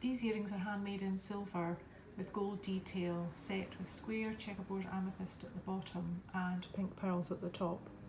These earrings are handmade in silver with gold detail, set with square checkerboard amethyst at the bottom and pink pearls at the top.